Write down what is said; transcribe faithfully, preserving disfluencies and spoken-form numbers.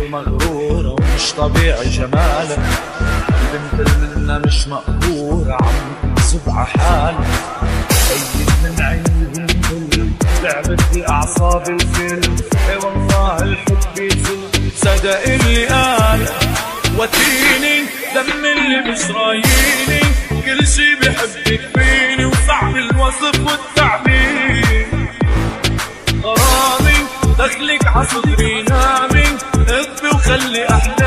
مغرورة ومش طبيعي جمالك، البنت المنة مش مقهورة عم تكذب عحالك، أيد من عيني الكل لعبت بأعصاب الفيلم، اي والله الحب يزل صدق اللي قال وتيني دم اللي مش راييني، كل شي بحبك فيني وصعب الوصف والتعبير، غرامي دخلك عصدري نامي اخفي وخلي احلامي